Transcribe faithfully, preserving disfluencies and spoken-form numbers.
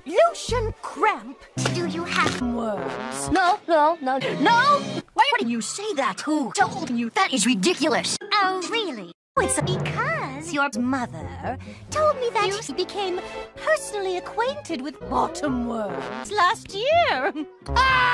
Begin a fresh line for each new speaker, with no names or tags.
Lucien Cramp.
Do you have
Words.
No, no, no, no! Why did you say that? Who told you? That is ridiculous. Oh, really?
It's because your mother told me that you became personally acquainted with bottom worms last year.
Ah!